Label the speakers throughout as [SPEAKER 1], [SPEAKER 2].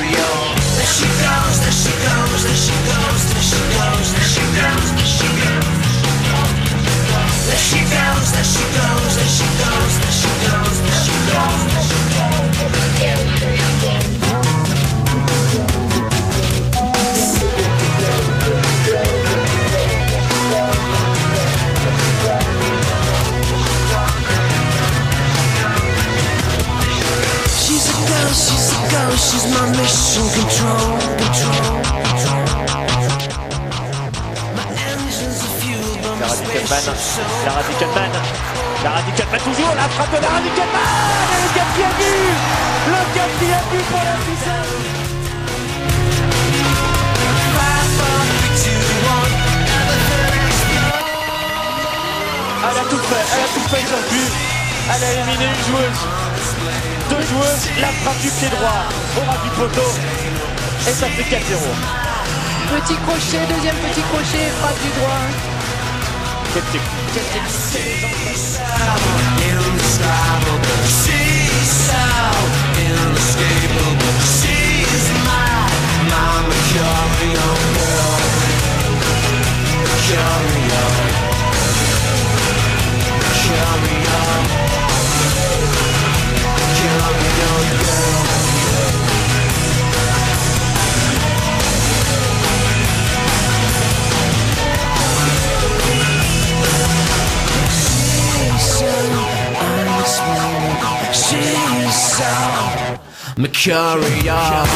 [SPEAKER 1] There she goes, there she goes, there she goes, there she goes, there she goes, there she goes. There she goes, there she goes, there she goes, there she goes, there she goes, there she she's a ghost, she's my mission control.
[SPEAKER 2] La Radicalman toujours, la frappe de la Radicalman et le quatrième but pour la puissance. Elle a tout fait sur but, elle a éliminé une joueuse, deux joueuses, la frappe du pied droit au ras du poteau et ça fait 4-0.
[SPEAKER 3] Petit crochet, deuxième petit crochet, frappe du droit.
[SPEAKER 2] Quelle technique.
[SPEAKER 1] She's so mercurial.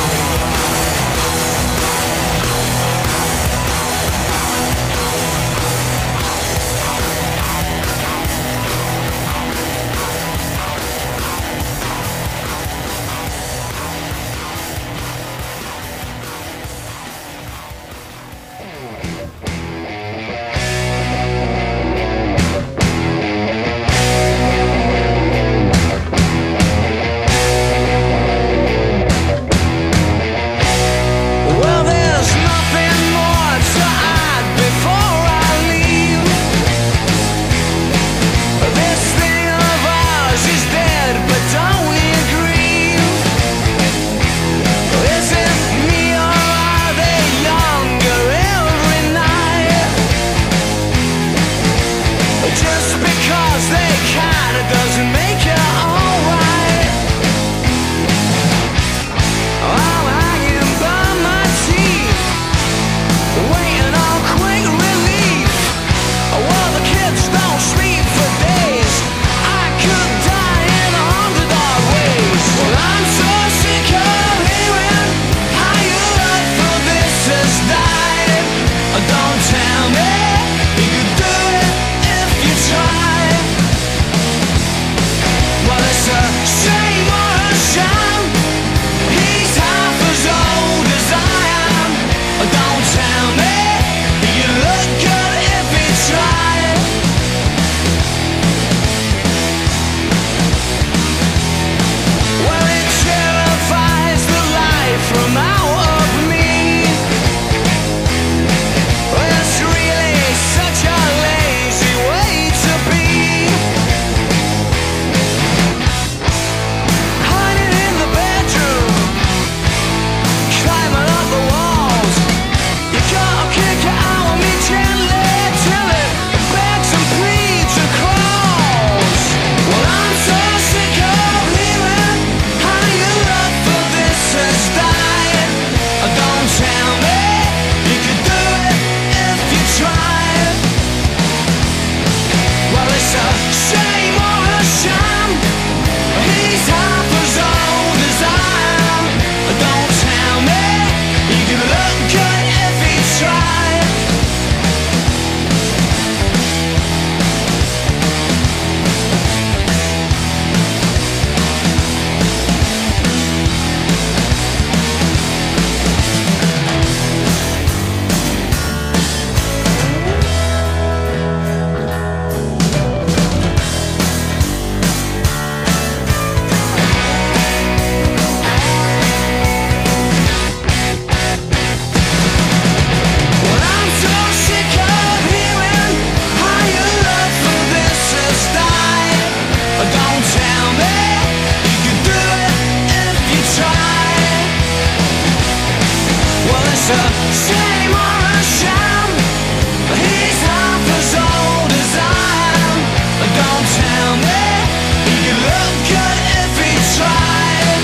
[SPEAKER 1] it's a shame or a sham. He's half as old as I am. Don't tell me he could look good if he tried.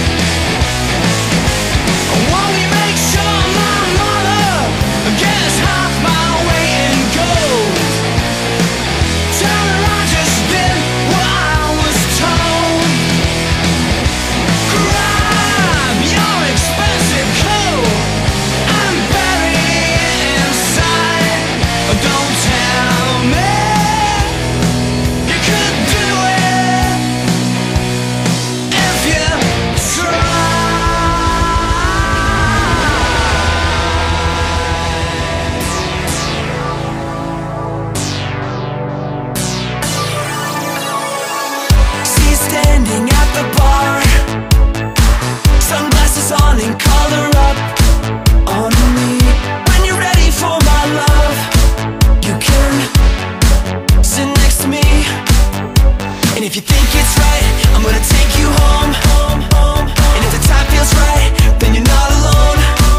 [SPEAKER 1] Won't we make sure my mother gets half my weight in gold? Tell her I just did what I was told. Grab your expensive coat and bury it inside. Don't tell me you could do it if you tried. She's standing at the bar, sunglasses on and collar up on me. When you're ready for my love, you can sit next to me. And if you think it's right, I'm gonna take you home. And if the time feels right, then you're not alone.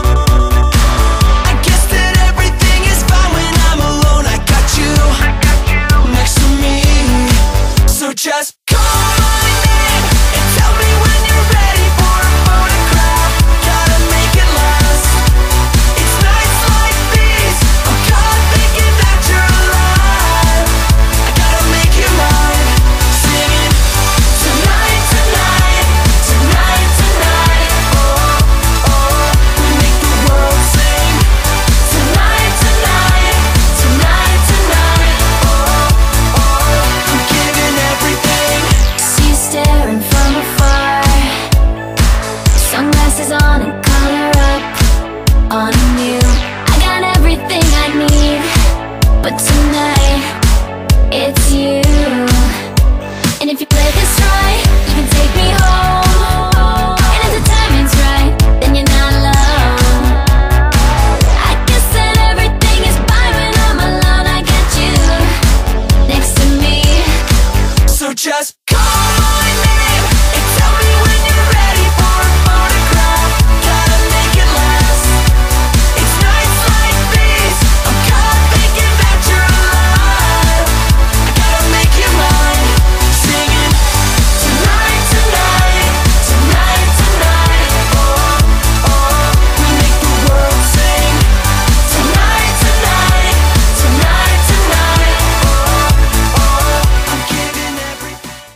[SPEAKER 1] I guess that everything is fine when I'm alone. I got you next to me. So just call my name and tell me when you're ready for a photograph. Gotta make it last. It's nights like these I'm caught thinking that you're alive. I gotta make you mine, singing tonight, tonight, tonight, tonight. Oh, oh, we make the world sing. Tonight, tonight, tonight, tonight. Oh, oh, I'm giving everything.
[SPEAKER 4] She's staring from afar, sunglasses on and collar up on you. I got everything I need, but tonight it's you.